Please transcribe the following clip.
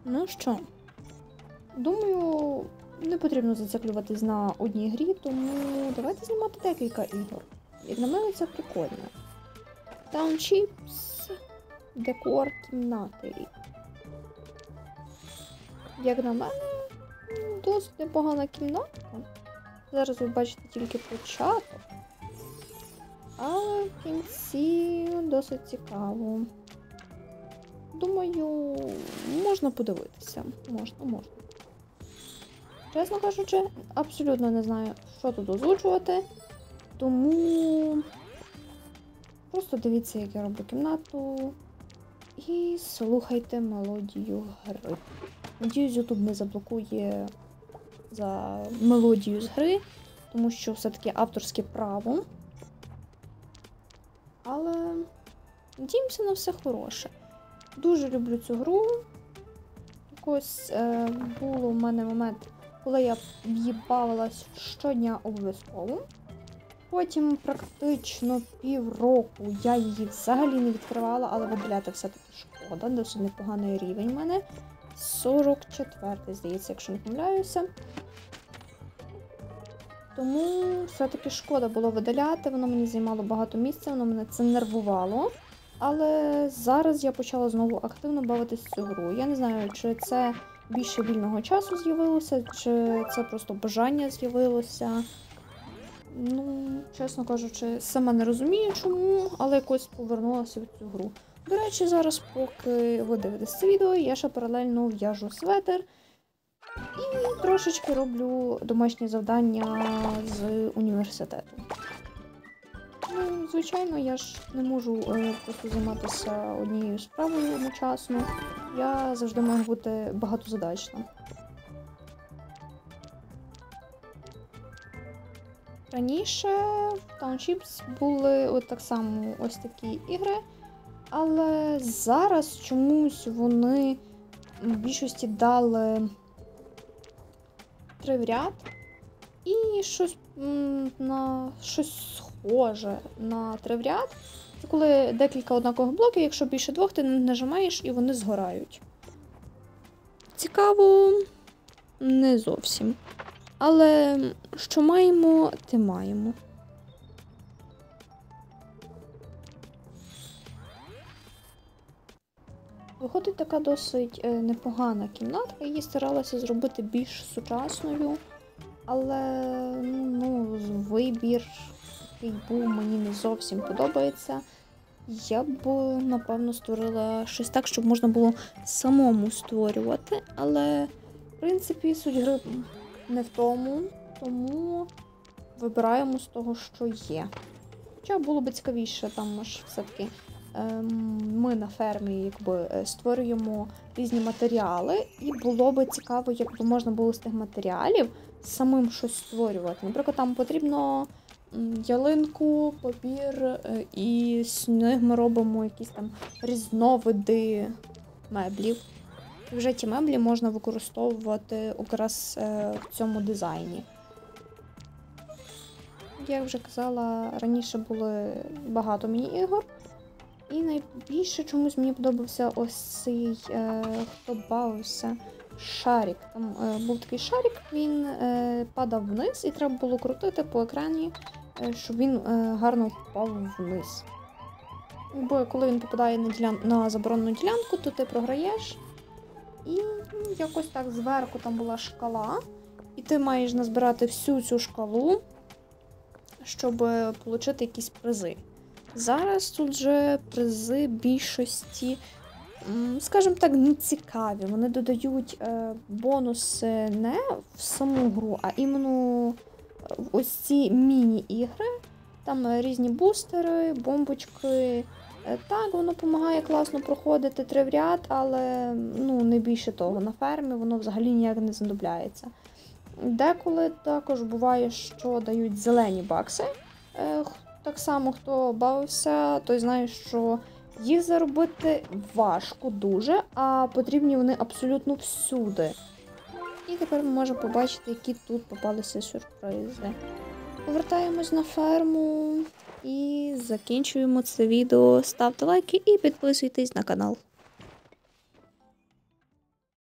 Ну що, думаю, не потрібно зациклюватись на одній грі, тому давайте знімати декілька ігор. Як на мене, це прикольно. Townships, декор кімнати. Як на мене, досить непогана кімнатка. Зараз ви бачите тільки початок. Але в кінці досить цікаво. Думаю, можна подивитися. Можна. Чесно кажучи, абсолютно не знаю, що тут озвучувати. Тому просто дивіться, як я роблю кімнату. І слухайте мелодію гри. Надіюсь, YouTube не заблокує за мелодію з гри, тому що все-таки авторське право. Але надіємося на все хороше. Дуже люблю цю гру. Якось було в мене момент, коли я її бавилась щодня обов'язково. Потім практично півроку я її взагалі не відкривала, але видаляти все-таки шкода. Досить непоганий рівень в мене. 44-й, здається, якщо не помиляюся. Тому все-таки шкода було видаляти, воно мені займало багато місця, воно мене це нервувало. Але зараз я почала знову активно бавитись в цю гру. Я не знаю, чи це більше вільного часу з'явилося, чи це просто бажання з'явилося. Ну, чесно кажучи, сама не розумію чому, але якось повернулася в цю гру. До речі, зараз, поки ви дивитесь це відео, я ще паралельно в'яжу светр і трошечки роблю домашні завдання з університету. Ну, звичайно, я ж не можу просто займатися однією справою одночасно. Я завжди маю бути багатозадачна. Раніше в Townships були от так само ось такі ігри, але зараз чомусь вони в більшості дали 3 в ряд і щось схоже на 3 в ряд. Це коли декілька однакових блоків, якщо більше 2, ти нажимаєш і вони згорають. Цікаво, не зовсім. Але що маємо, те маємо. Виходить така досить непогана кімнатка, її старалася зробити більш сучасною, але вибір, який був, мені не зовсім подобається. Я б, напевно, створила щось так, щоб можна було самому створювати, але, в принципі, суть гри не в тому вибираємо з того, що є. Хоча було б цікавіше, там ж все-таки ми на фермі створюємо різні матеріали, і було б цікаво, якби можна було з тих матеріалів самим щось створювати. Наприклад, там потрібно ялинку, папір, і з них ми робимо якісь там різновиди меблів. І вже ті меблі можна використовувати якраз в цьому дизайні. Як вже казала, раніше були багато міні-ігор. І найбільше чомусь мені подобався ось цей, хто бавився, шарик. Там був такий шарик, він падав вниз і треба було крутити по екрані, щоб він гарно впав вниз. Бо коли він попадає на заборонену ділянку, то ти програєш. І якось так зверху там була шкала, і ти маєш назбирати всю цю шкалу, щоб отримати якісь призи. Зараз тут же призи більшості, скажімо так, не цікаві. Вони додають бонуси не в саму гру, а іменно в ось ці міні-ігри. Там різні бустери, бомбочки. Так, воно допомагає класно проходити 3 в ряд, але не більше того. На фермі воно взагалі ніяк не знадобляється. Деколи також буває, що дають зелені бакси. Так само, хто бавився, той знає, що їх заробити важко дуже, а потрібні вони абсолютно всюди. І тепер ми можемо побачити, які тут попалися сюрпризи. Повертаємось на ферму і закінчуємо це відео. Ставте лайки і підписуйтесь на канал.